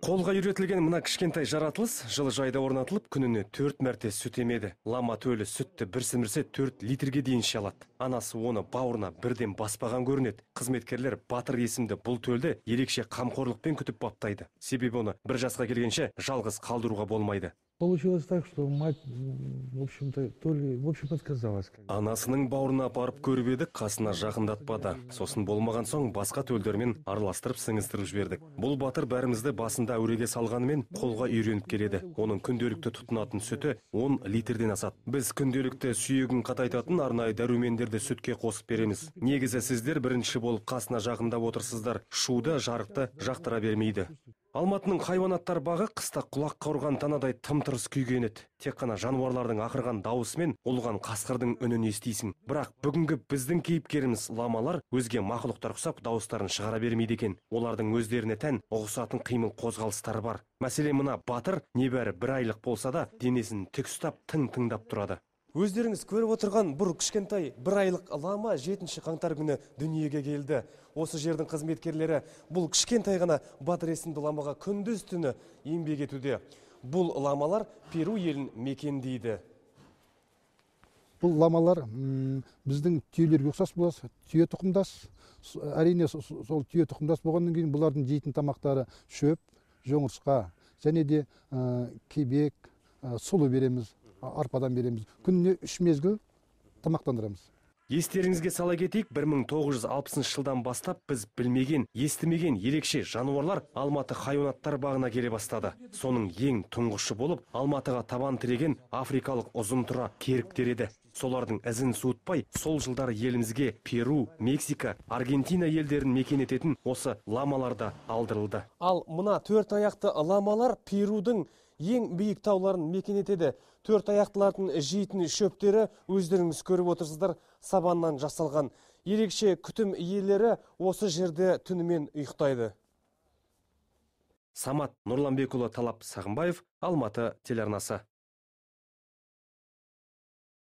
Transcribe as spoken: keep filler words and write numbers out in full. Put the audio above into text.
Қолға үйретілген мына кішкентай жаратылыс жылыжайда орнатылып, күніне төрт мәрте сүт емеді. Лама төлі сүтті бір сімірсе төрт литрге дейін іше алады. Анасы оны бауырына бірден баспаған көрінеді. Қызметкерлер Батыр есімді бұл төлді ерекше қамқорлықпен күтіп баптайды. Себебі оны бір жасқа келгенше жалғыз қалдыруға болмайды. Получилось так, что мать, в общем-то, то ли, в общем, отказалась. Анасының бауырына апарып көріп едік, қасына жақындатпады. Сосын болмаған соң басқа төлдермен араластырып сіңістіріп жібердік. Бұл Батыр бәрімізді басында әуреге салғанымен қолға үйреніп келеді. Оның күнделікті тұтынатын сүті он литрден асады. Біз күнделікті сүйегін қатайтатын арнайы дәрумендерді сүтке қосып береміз. Негізі сіздер бірінші болып қасына жақындап отырсыздар. Шуды, жарықты жақтыра бермейді. Алматының хайуанаттар бағы қыста құлаққа ұрған танадай тым-тырыс күйген еді. Тек қана жануарлардың ақырған дауысымен ұлған қасқырдың үнін естисің. Бірақ бүгінгі біздің кейіпкеріміз ламалар өзге мақұлықтар ұқсап дауыстарын шығара бермейді екен. Олардың өздеріне тән ұғысатын қимыл қозғалыстары бар. Мәселе мына Батыр небәрі бір айлық болса да денесін тік ұстап тың тыңдап тұрады. Өздеріңіз көріп отырған бір кішкентай бір айлық лама жетінші қаңтар күні дүниеге келді. Осы жердің қызметкерлері бұл кішкентай ғана Батыр есімді ламаға күндіз түні еңбек етуде. Бұл ламалар Перу елін мекендейді. Бұл ламалар біздің түйелерге ұқсас болады, түйе тұқымдас. Әрине сол түйе тұқымдас болғаннан кейін бұлардың жейтін тамақтары шөп, жоңышқа, және де кебек, сұлы береміз. Арпадан береміз. Күніне үш мезгіл тамақтандырамыз. Естеріңізге сала кетейік, бір мың тоғыз жүз алпысыншы жылдан бастап біз білмеген, естімеген ерекше жануарлар Алматы хайуанаттар бағына келе бастады. Соның ең тұңғышы болып, Алматыға табан тіреген африкалық ұзынтұра керіктер еді. Солардың ізін суытпай, сол жылдары елімізге Перу, Мексика, Аргентина елдерін мекен ететін осы ламаларда алдырылды. Ал мына төрт аяқты ламалар Перудың ең биік тауларын мекен етеді. Төрт аяқтылардың жейтін шөптері өздеріңіз көріп отырсыздар, сабаннан жасалған. Ерекше күтім иелері осы жерде түнімен ұйықтайды. Самат Нұрланбекұлы, Талап Сағынбаев, Алматы телеарнасы.